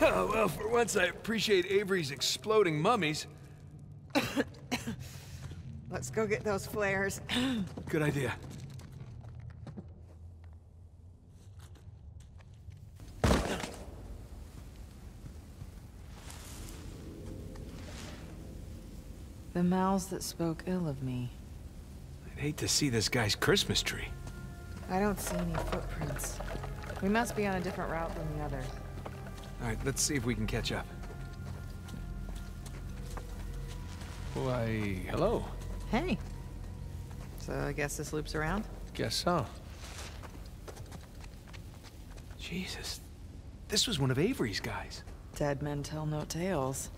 Well, for once I appreciate Avery's exploding mummies. Let's go get those flares. Good idea. The mouths that spoke ill of me. I'd hate to see this guy's Christmas tree. I don't see any footprints. We must be on a different route than the others. All right, let's see if we can catch up. Why, hello. Hey. So I guess this loops around? Guess so. Jesus, this was one of Avery's guys. Dead men tell no tales.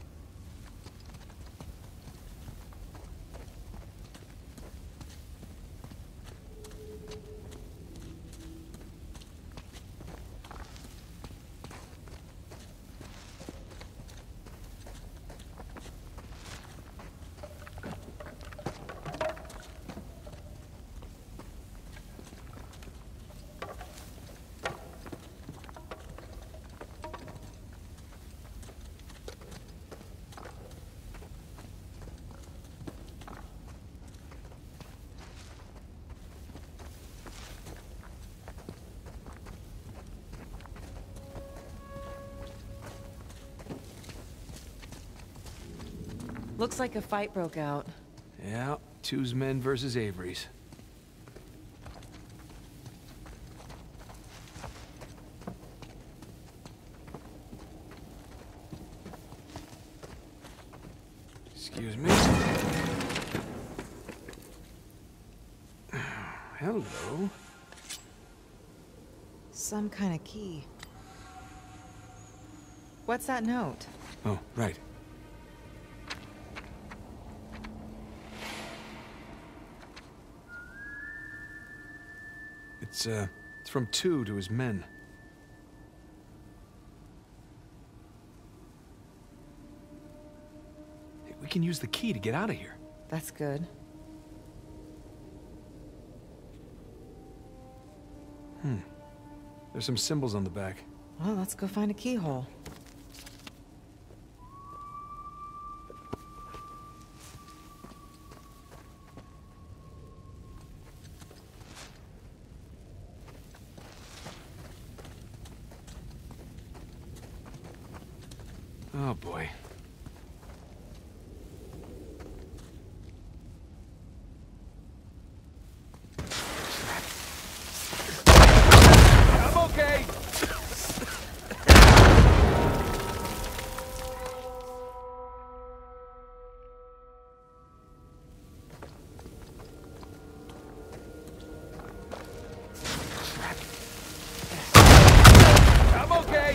Looks like a fight broke out. Yeah, two's men versus Avery's. Excuse me. Hello. Some kind of key. What's that note? Oh, right. It's from two to his men. Hey, we can use the key to get out of here. That's good. There's some symbols on the back. Well, let's go find a keyhole. Oh boy. I'm okay. I'm okay.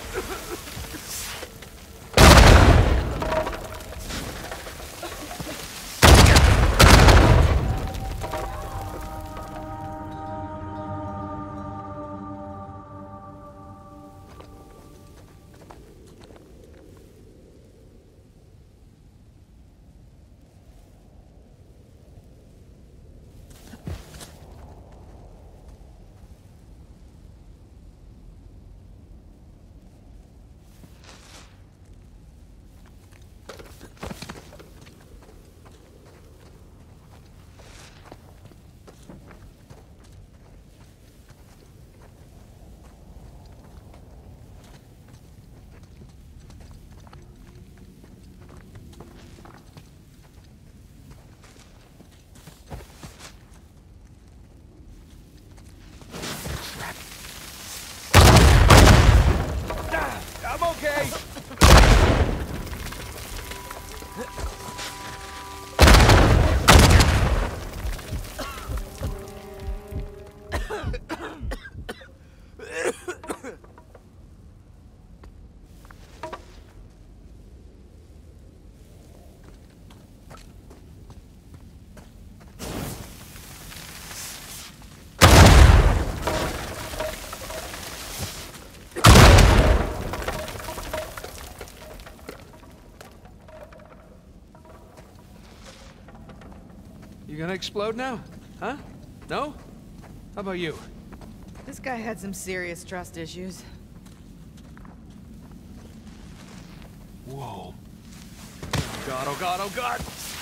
I'm okay. You gonna explode now? Huh? No? How about you? This guy had some serious trust issues. Whoa. Oh god, oh god, oh god!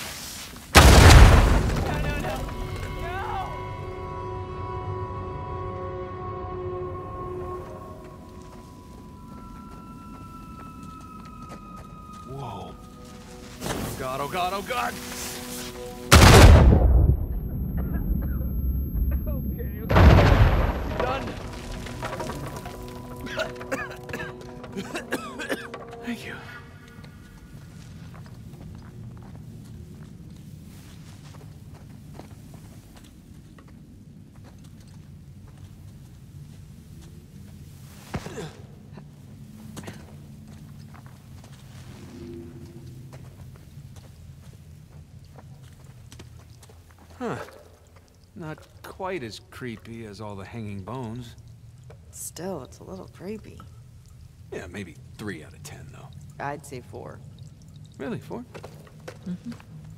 No, no, no! No! Whoa. Oh god, oh god, oh god! Okay, okay. Done. Thank you. Huh. Not quite as creepy as all the hanging bones. Still, it's a little creepy. Yeah, maybe 3 out of 10, though. I'd say 4. Really, 4?